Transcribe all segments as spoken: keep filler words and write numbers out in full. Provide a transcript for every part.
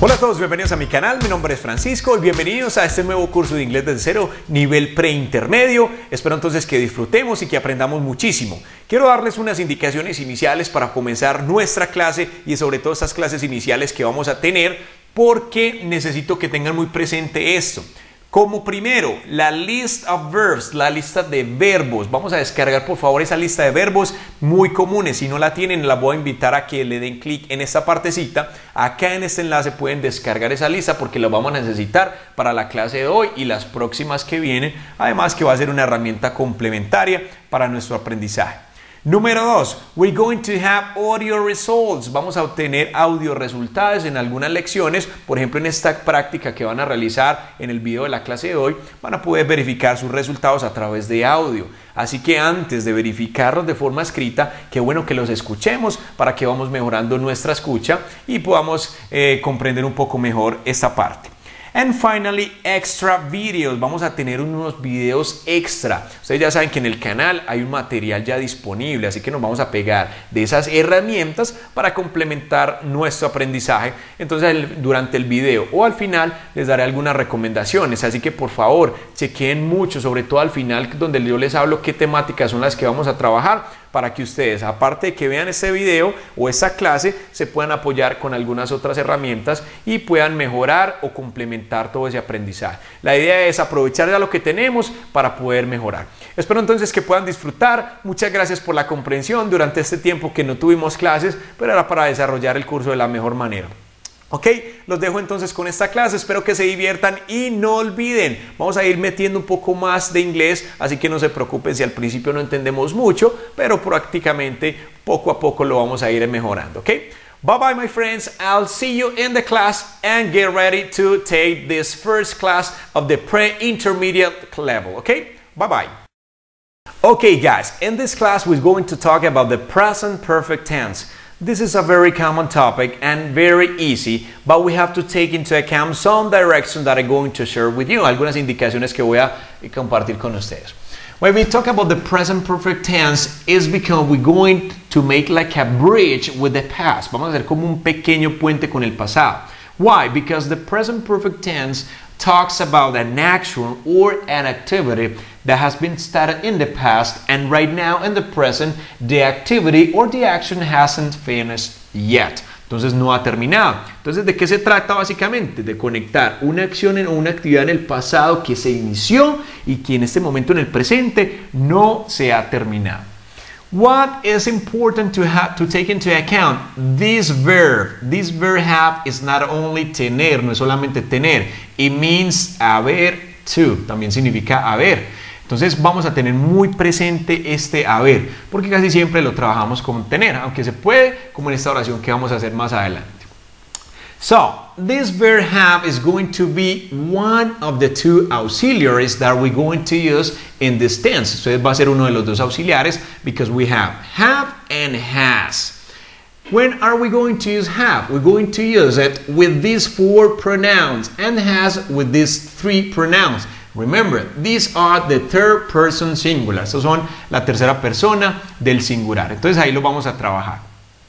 Hola a todos, bienvenidos a mi canal, mi nombre es Francisco y bienvenidos a este nuevo curso de inglés desde cero, nivel preintermedio. Espero entonces que disfrutemos y que aprendamos muchísimo. Quiero darles unas indicaciones iniciales para comenzar nuestra clase y sobre todo estas clases iniciales que vamos a tener, porque necesito que tengan muy presente esto. Como primero, la list of verbs, la lista de verbos. Vamos a descargar por favor esa lista de verbos muy comunes. Si no la tienen, la voy a invitar a que le den clic en esta partecita. Acá en este enlace pueden descargar esa lista porque la vamos a necesitar para la clase de hoy y las próximas que vienen. Además que va a ser una herramienta complementaria para nuestro aprendizaje. Número dos, we're going to have audio results. Vamos a obtener audio resultados en algunas lecciones. Por ejemplo, en esta práctica que van a realizar en el video de la clase de hoy, van a poder verificar sus resultados a través de audio. Así que antes de verificarlos de forma escrita, qué bueno que los escuchemos para que vamos mejorando nuestra escucha y podamos eh, comprender un poco mejor esta parte. And finally, extra videos. Vamos a tener unos videos extra. Ustedes ya saben que en el canal hay un material ya disponible, así que nos vamos a pegar de esas herramientas para complementar nuestro aprendizaje. Entonces, el, durante el video o al final les daré algunas recomendaciones, así que por favor, chequen mucho, sobre todo al final, donde yo les hablo qué temáticas son las que vamos a trabajar, para que ustedes, aparte de que vean este video o esta clase, se puedan apoyar con algunas otras herramientas y puedan mejorar o complementar todo ese aprendizaje. La idea es aprovechar ya lo que tenemos para poder mejorar. Espero entonces que puedan disfrutar. Muchas gracias por la comprensión durante este tiempo que no tuvimos clases, pero era para desarrollar el curso de la mejor manera. Ok, los dejo entonces con esta clase, espero que se diviertan y no olviden, vamos a ir metiendo un poco más de inglés, así que no se preocupen si al principio no entendemos mucho, pero prácticamente poco a poco lo vamos a ir mejorando, ok. Bye bye my friends, I'll see you in the class and get ready to take this first class of the pre-intermediate level, ok. Bye bye. Okay guys, in this class we're going to talk about the present perfect tense. This is a very common topic and very easy, but we have to take into account some directions that I'm going to share with you. Algunas indicaciones que voy a compartir con ustedes. When we talk about the present perfect tense, is because we're going to make like a bridge with the past. Vamos a hacer como un pequeño puente con el pasado. Why? Because the present perfect tense talks about an action or an activity that has been started in the past, and right now in the present the activity or the action hasn't finished yet. Entonces no ha terminado. Entonces, ¿de qué se trata básicamente? De conectar una acción o una actividad en el pasado que se inició y que en este momento en el presente no se ha terminado. What is important to have to take into account? This verb, this verb have is not only tener, no es solamente tener. It means haber to, también significa haber. Entonces vamos a tener muy presente este haber, porque casi siempre lo trabajamos con tener, aunque se puede, como en esta oración que vamos a hacer más adelante. So, this verb have is going to be one of the two auxiliaries that we're going to use in this tense. Entonces va a ser uno de los dos auxiliares because we have have and has. When are we going to use have? We're going to use it with these four pronouns and has with these three pronouns. Remember, these are the third person singular. Estos son la tercera persona del singular. Entonces ahí lo vamos a trabajar.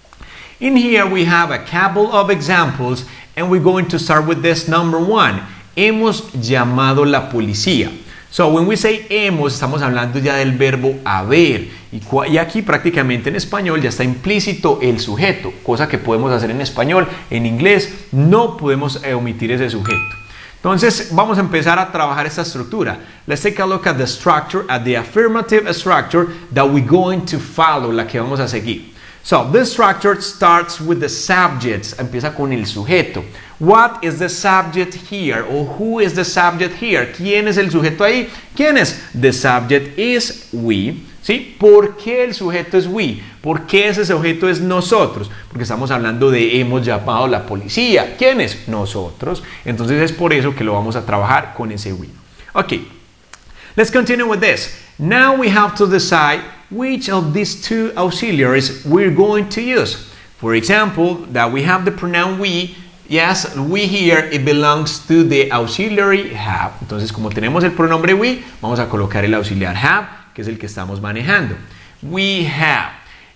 In here we have a couple of examples and we're going to start with this number one. Hemos llamado la policía. So when we say hemos, estamos hablando ya del verbo haber. Y, y aquí prácticamente en español ya está implícito el sujeto, cosa que podemos hacer en español. En inglés no podemos eh, omitir ese sujeto. Entonces vamos a empezar a trabajar esta estructura. Let's take a look at the structure, at the affirmative structure that we're going to follow, la que vamos a seguir. So, this structure starts with the subject. Empieza con el sujeto. What is the subject here? Or who is the subject here? ¿Quién es el sujeto ahí? ¿Quién es? The subject is we. ¿Sí? ¿Por qué el sujeto es we? ¿Por qué ese sujeto es nosotros? Porque estamos hablando de hemos llamado a la policía. ¿Quién es? Nosotros. Entonces es por eso que lo vamos a trabajar con ese we. Ok. Let's continue with this. Now we have to decide which of these two auxiliaries we're going to use. For example, that we have the pronoun we. Yes, we here, it belongs to the auxiliary have. Entonces, como tenemos el pronombre we, vamos a colocar el auxiliar have, que es el que estamos manejando. We have.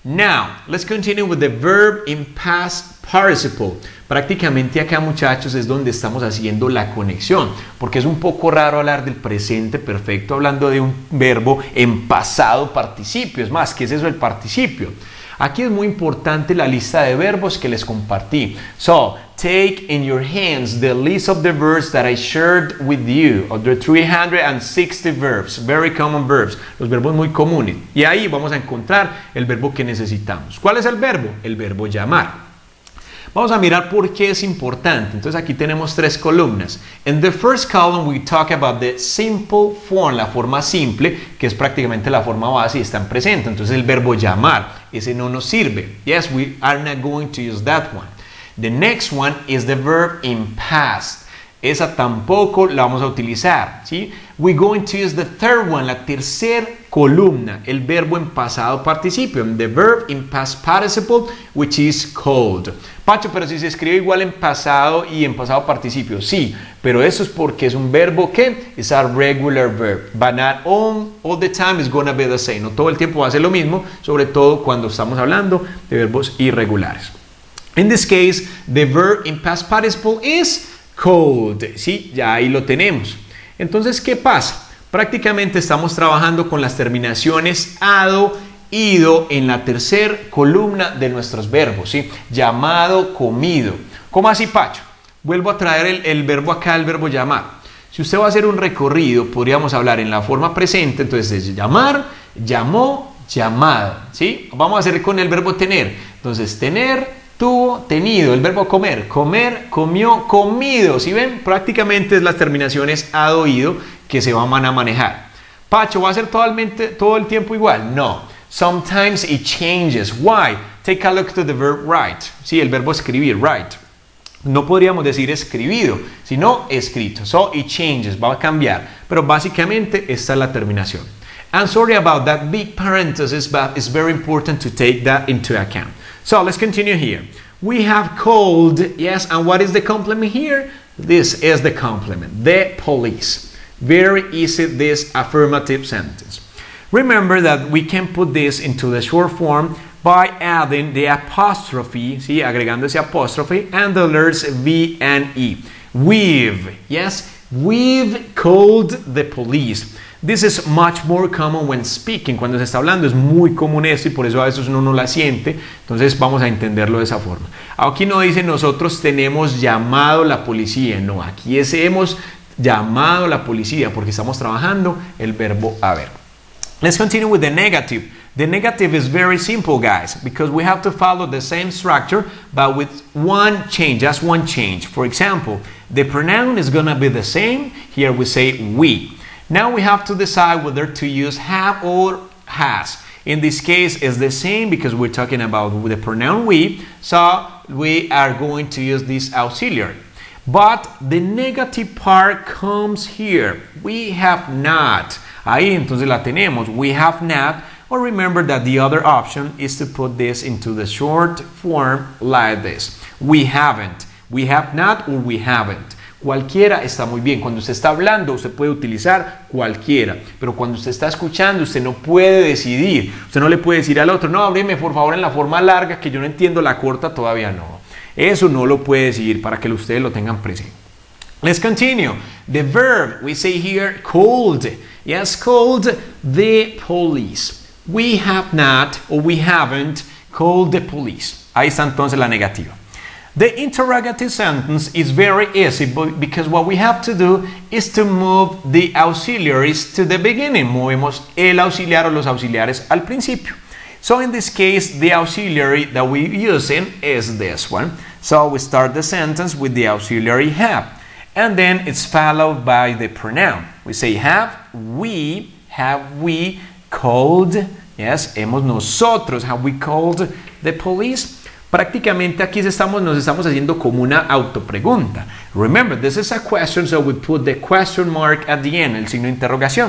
Now, let's continue with the verb in past participle. Prácticamente acá, muchachos, es donde estamos haciendo la conexión, porque es un poco raro hablar del presente perfecto hablando de un verbo en pasado participio. Es más, ¿qué es eso del participio? Aquí es muy importante la lista de verbos que les compartí. So, take in your hands the list of the verbs that I shared with you, of the three hundred sixty verbs, very common verbs, los verbos muy comunes. Y ahí vamos a encontrar el verbo que necesitamos. ¿Cuál es el verbo? El verbo llamar. Vamos a mirar por qué es importante. Entonces aquí tenemos tres columnas. In the first column we talk about the simple form, la forma simple, que es prácticamente la forma base y está en presente. Entonces el verbo llamar, ese no nos sirve. Yes, we are not going to use that one. The next one is the verb in past. Esa tampoco la vamos a utilizar, ¿sí? We're going to use the third one, la tercera columna, el verbo en pasado participio, the verb in past participle, which is called. Pacho, pero si se escribe igual en pasado y en pasado participio, sí, pero eso es porque es un verbo que es a regular verb, but not all, all the time is gonna be the same. No todo el tiempo va a ser lo mismo, sobre todo cuando estamos hablando de verbos irregulares. In this case, the verb in past participle is called. Sí, ya ahí lo tenemos. Entonces, ¿qué pasa? Prácticamente estamos trabajando con las terminaciones ado, ido en la tercera columna de nuestros verbos, ¿sí? Llamado, comido. ¿Cómo así, Pacho? Vuelvo a traer el, el verbo acá, el verbo llamar. Si usted va a hacer un recorrido, podríamos hablar en la forma presente, entonces es llamar, llamó, llamado, ¿sí? Vamos a hacer con el verbo tener. Entonces, tener, tuvo, tenido. El verbo comer, comer, comió, comido. ¿Sí ven? Prácticamente es las terminaciones ado, ido que se van a manejar. Pacho, ¿va a ser totalmente todo el tiempo igual? No. Sometimes it changes. Why? Take a look to the verb write. Sí, el verbo escribir, write. No podríamos decir escribido, sino escrito. So it changes, va a cambiar. Pero básicamente esta es la terminación. I'm sorry about that big parenthesis, but it's very important to take that into account. So let's continue here. We have called, yes, and what is the complement here? This is the complement, the police. Very easy, this affirmative sentence. Remember that we can put this into the short form by adding the apostrophe, ¿sí? Agregando ese apostrophe, and the letters V and E. We've, yes, we've called the police. This is much more common when speaking. Cuando se está hablando es muy común esto y por eso a veces uno no la siente. Entonces vamos a entenderlo de esa forma. Aquí no dice nosotros tenemos llamado la policía. No, aquí es hemos llamado la policía porque estamos trabajando el verbo haber. Let's continue with the negative. The negative is very simple, guys, because we have to follow the same structure but with one change, just one change. For example, the pronoun is going to be the same. Here we say we. Now we have to decide whether to use have or has. In this case, it's the same because we're talking about the pronoun we, so we are going to use this auxiliary. But the negative part comes here. We have not. Ahí entonces la tenemos. We have not. Or remember that the other option is to put this into the short form like this. We haven't. We have not or we haven't. Cualquiera está muy bien. Cuando usted está hablando, usted puede utilizar cualquiera. Pero cuando usted está escuchando, usted no puede decidir. Usted no le puede decir al otro, no, hábleme por favor en la forma larga, que yo no entiendo la corta, todavía no. Eso no lo puede decidir para que ustedes lo tengan presente. Let's continue. The verb, we say here, called. Yes, called the police. We have not, or we haven't, called the police. Ahí está entonces la negativa. The interrogative sentence is very easy because what we have to do is to move the auxiliaries to the beginning. Movemos el auxiliar o los auxiliares al principio. So in this case, the auxiliary that we're using is this one. So we start the sentence with the auxiliary have. And then it's followed by the pronoun. We say have, we, have we called, yes, hemos nosotros, have we called the police? Prácticamente aquí estamos, nos estamos haciendo como una autopregunta. Remember, this is a question, so we put the question mark at the end, el signo de interrogación.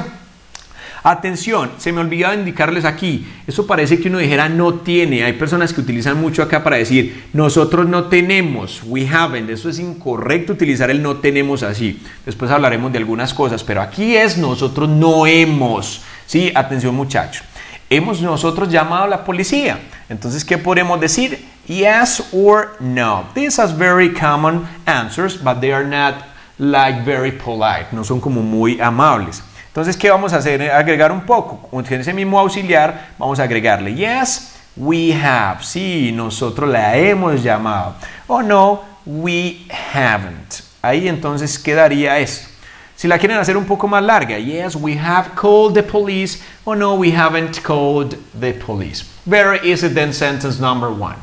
Atención, se me olvidaba indicarles aquí, eso parece que uno dijera no tiene. Hay personas que utilizan mucho acá para decir nosotros no tenemos, we haven't. Eso es incorrecto utilizar el no tenemos así. Después hablaremos de algunas cosas, pero aquí es nosotros no hemos. Sí, atención muchachos. Hemos nosotros llamado a la policía. Entonces, ¿qué podemos decir? Yes or no. These are very common answers, but they are not like very polite. No son como muy amables. Entonces, ¿qué vamos a hacer? Agregar un poco. Con ese mismo auxiliar, vamos a agregarle yes, we have. Sí, nosotros la hemos llamado. O no, we haven't. Ahí entonces quedaría esto. Si la quieren hacer un poco más larga, yes, we have called the police, or no, we haven't called the police. Very easy then, sentence number one.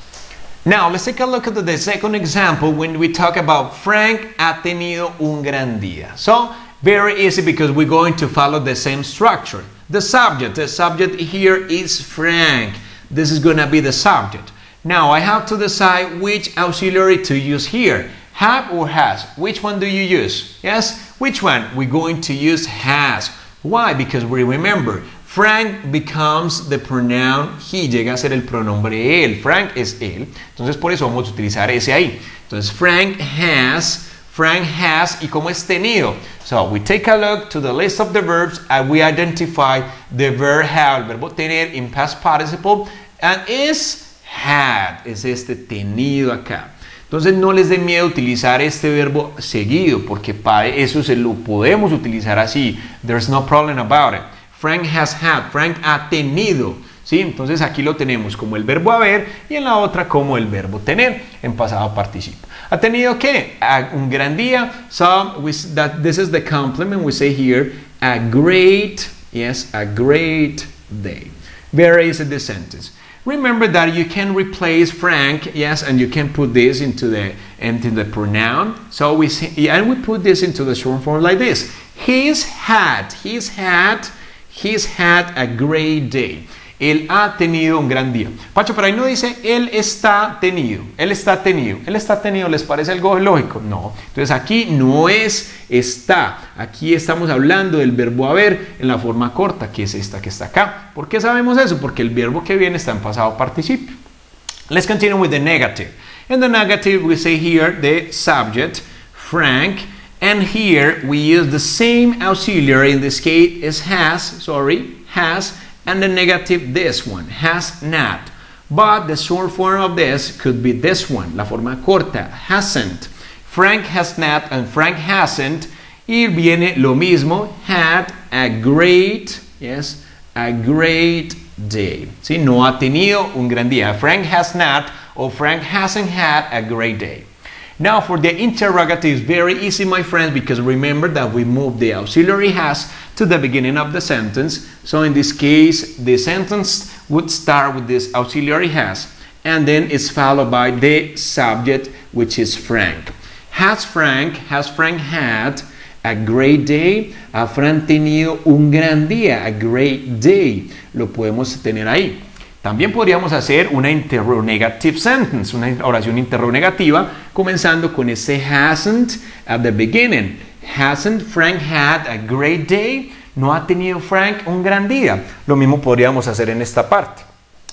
Now, let's take a look at the second example when we talk about Frank ha tenido un gran día. So, very easy because we're going to follow the same structure. The subject, the subject here is Frank. This is going to be the subject. Now, I have to decide which auxiliary to use here. Have or has? Which one do you use? Yes? Which one? We're going to use has. Why? Because we remember, Frank becomes the pronoun he. Llega a ser el pronombre él. Frank es él. Entonces, por eso vamos a utilizar ese ahí. Entonces, Frank has, Frank has, ¿y cómo es tenido? So, we take a look to the list of the verbs and we identify the verb have, el verbo tener in past participle, and is had. Es este tenido acá. Entonces no les dé miedo utilizar este verbo seguido, porque para eso se lo podemos utilizar así. There's no problem about it. Frank has had, Frank ha tenido. ¿Sí? Entonces aquí lo tenemos como el verbo haber y en la otra como el verbo tener en pasado participio. ¿Ha tenido qué? Un gran día. So we, that, this is the complement. We say here, a great, yes, a great day. Very easy the sentence. Remember that you can replace Frank, yes, and you can put this into the into the pronoun. So we say, and we put this into the short form like this. He's had, he's had, he's had a great day. Él ha tenido un gran día. Pacho, pero ahí no dice él está tenido. Él está tenido. Él está tenido. ¿Les parece algo lógico? No. Entonces aquí no es está. Aquí estamos hablando del verbo haber en la forma corta, que es esta que está acá. ¿Por qué sabemos eso? Porque el verbo que viene está en pasado participio. Let's continue with the negative. In the negative we say here the subject, Frank. And here we use the same auxiliary. In this case is has, sorry, has. And the negative, this one, has not. But the short form of this could be this one, la forma corta, hasn't. Frank has not and Frank hasn't. Y viene lo mismo, had a great, yes, a great day. ¿Sí? No ha tenido un gran día. Frank has not or Frank hasn't had a great day. Now for the interrogative, very easy, my friends, because remember that we moved the auxiliary has to the beginning of the sentence. So in this case, the sentence would start with this auxiliary has, and then it's followed by the subject, which is Frank. Has Frank, has Frank had a great day? ¿Ha Frank tenido un gran día? A great day. Lo podemos tener ahí. También podríamos hacer una interrogative sentence, una oración interrogativa, comenzando con ese hasn't at the beginning. Hasn't Frank had a great day? ¿No ha tenido Frank un gran día? Lo mismo podríamos hacer en esta parte.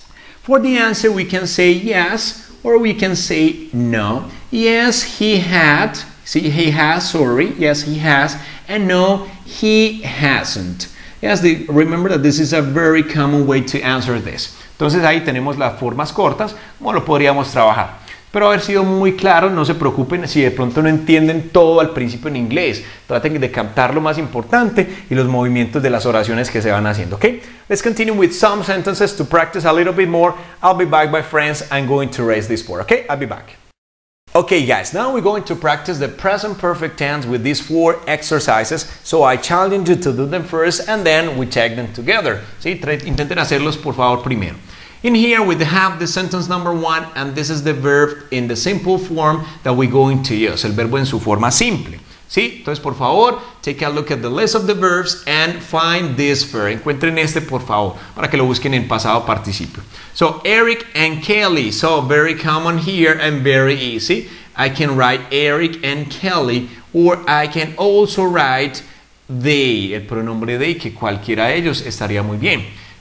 For the answer we can say yes or we can say no. Yes, he had. See, he has, sorry. Yes, he has. And no, he hasn't. Yes, the, remember that this is a very common way to answer this. Entonces ahí tenemos las formas cortas, como lo podríamos trabajar. Pero haber sido muy claro, no se preocupen si de pronto no entienden todo al principio en inglés. Traten de captar lo más importante y los movimientos de las oraciones que se van haciendo, ¿ok? Let's continue with some sentences to practice a little bit more. I'll be back, my friends. I'm going to raise this board, ¿ok? I'll be back. Okay guys, now we're going to practice the present perfect tense with these four exercises. So I challenge you to do them first and then we check them together. ¿Sí? Intenten hacerlos por favor primero. In here we have the sentence number one and this is the verb in the simple form that we're going to use. El verbo en su forma simple. ¿Sí? Entonces por favor, take a look at the list of the verbs and find this verb. Encuentren este por favor para que lo busquen en pasado participio. So Eric and Kelly. So very common here and very easy. I can write Eric and Kelly or I can also write they. El pronombre they, que cualquiera de ellos estaría muy bien.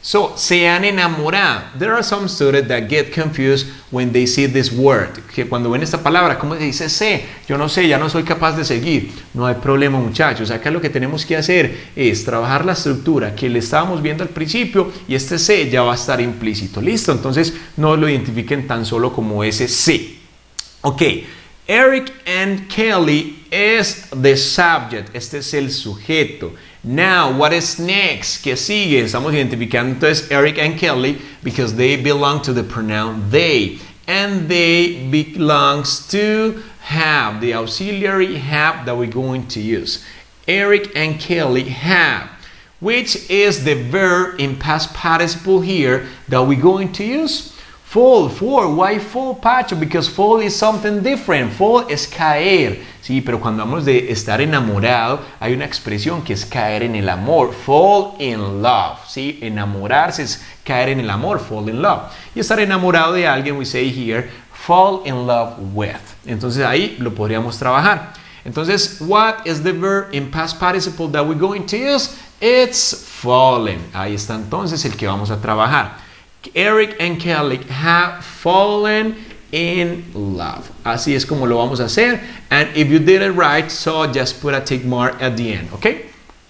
So, se han enamorado. There are some students that get confused when they see this word. Que cuando ven esta palabra, ¿cómo se dice se? Yo no sé, ya no soy capaz de seguir. No hay problema, muchachos. Acá lo que tenemos que hacer es trabajar la estructura que le estábamos viendo al principio y este se ya va a estar implícito. ¿Listo? Entonces, no lo identifiquen tan solo como ese se. Ok. Eric and Kelly es the subject. Este es el sujeto. Now, what is next? ¿Qué sigue? Estamos identificando entonces Eric and Kelly because they belong to the pronoun they. And they belongs to have, the auxiliary have that we're going to use. Eric and Kelly have, which is the verb in past participle here that we're going to use. Fall, for, why fall, Pacho? Because fall is something different. Fall es caer. Sí, pero cuando hablamos de estar enamorado, hay una expresión que es caer en el amor. Fall in love. Sí, enamorarse es caer en el amor. Fall in love. Y estar enamorado de alguien, we say here, fall in love with. Entonces ahí lo podríamos trabajar. Entonces, what is the verb in past participle that we're going to use? It's fallen. Ahí está entonces el que vamos a trabajar. Eric and Kelly have fallen in love. Así es como lo vamos a hacer. And if you did it right, so just put a tick mark at the end, okay?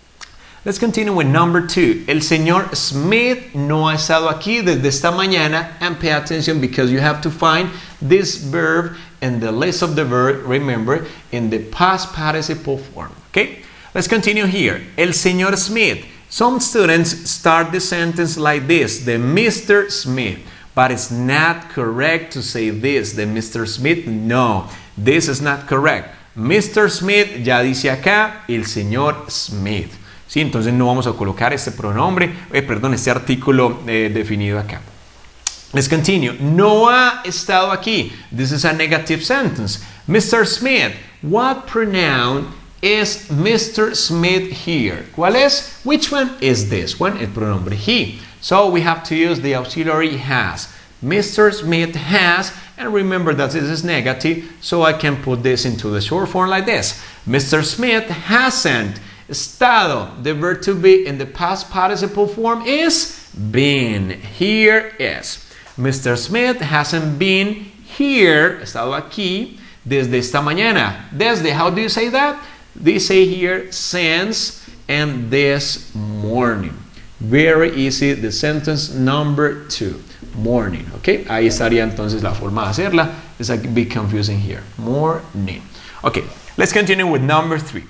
Let's continue with number two. El señor Smith no ha estado aquí desde esta mañana. And pay attention because you have to find this verb in the list of the verb, remember, in the past participle form, okay? Let's continue here. El señor Smith. Some students start the sentence like this, the Mister Smith, but it's not correct to say this, the Mister Smith. No, this is not correct. Mister Smith ya dice acá el señor Smith. ¿Sí? Entonces no vamos a colocar este pronombre, eh, perdón, este artículo eh, definido acá. Let's continue. No ha estado aquí. This is a negative sentence. Mister Smith, what pronoun is Mister Smith here? ¿Cuál es? Which one is this one? El pronombre he. So we have to use the auxiliary has. Mister Smith has, and remember that this is negative, so I can put this into the short form like this. Mister Smith hasn't estado. The verb to be in the past participle form is been. Here is. Mister Smith hasn't been here, estado aquí, desde esta mañana. Desde, how do you say that? They say here since and this morning. Very easy, the sentence number two, morning, okay? Ahí estaría entonces la forma de hacerla. It's a bit confusing here, morning. Okay, let's continue with number three.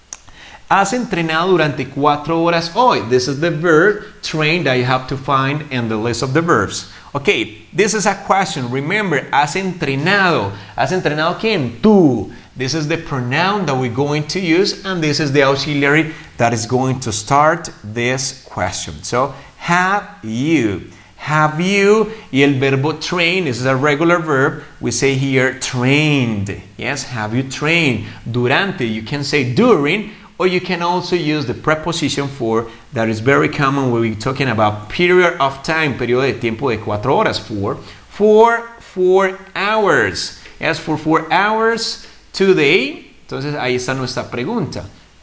Has entrenado durante cuatro horas hoy. This is the verb train that you have to find in the list of the verbs. Okay, this is a question. Remember, has entrenado. ¿Has entrenado quién? Tú. This is the pronoun that we're going to use, and this is the auxiliary that is going to start this question. So, have you. Have you, y el verbo train, this is a regular verb, we say here trained. Yes, have you trained? Durante, you can say during, or you can also use the preposition for, that is very common when we're talking about period of time, periodo de tiempo de cuatro horas, for, for four hours. Yes, for four hours, today. Entonces, ahí está nuestra pregunta.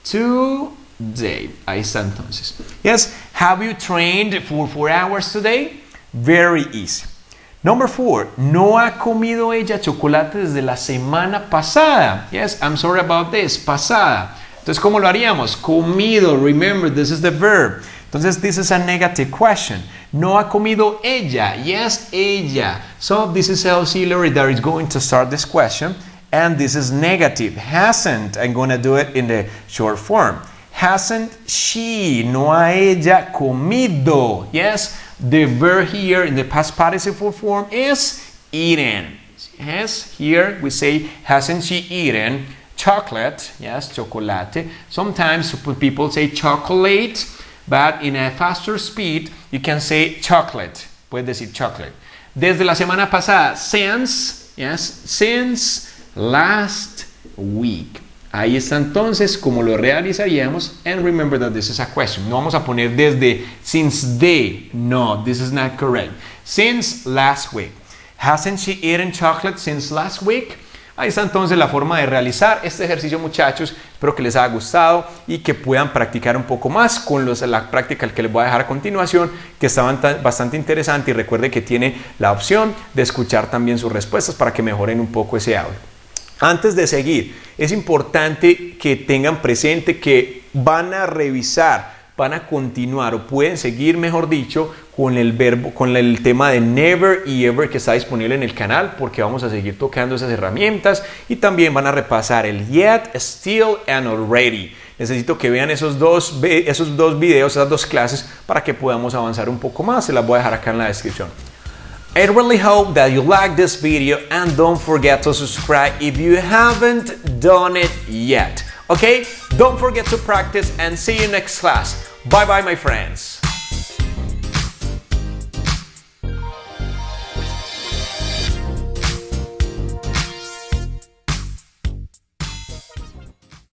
Today. Ahí está entonces. Yes, have you trained for four hours today? Very easy. Number four, no ha comido ella chocolate desde la semana pasada. Yes, I'm sorry about this, pasada. Entonces, ¿cómo lo haríamos? Comido, remember, this is the verb. Entonces, this is a negative question. No ha comido ella. Yes, ella. So, this is auxiliary that is going to start this question. And this is negative. Hasn't. I'm going to do it in the short form. Hasn't she, no ha ella comido. Yes, the verb here in the past participle form is eaten. Yes, here we say, hasn't she eaten chocolate? Yes, chocolate. Sometimes people say chocolate, but in a faster speed, you can say chocolate. Puedes decir chocolate. Desde la semana pasada, since, yes, since last week. Ahí está entonces como lo realizaríamos. And remember that this is a question. No vamos a poner desde since day. No, this is not correct. Since last week. Hasn't she eaten chocolate since last week? Ahí está entonces la forma de realizar este ejercicio, muchachos. Espero que les haya gustado y que puedan practicar un poco más con los, la práctica que les voy a dejar a continuación, que está bastante interesante, y recuerde que tiene la opción de escuchar también sus respuestas para que mejoren un poco ese audio. Antes de seguir, es importante que tengan presente que van a revisar, van a continuar o pueden seguir, mejor dicho, con el verbo, con el tema de never y ever que está disponible en el canal, porque vamos a seguir tocando esas herramientas, y también van a repasar el yet, still and already. Necesito que vean esos dos, esos dos videos, esas dos clases, para que podamos avanzar un poco más. Se las voy a dejar acá en la descripción. I really hope that you like this video, and don't forget to subscribe if you haven't done it yet. Okay? Don't forget to practice, and see you next class. Bye bye, my friends.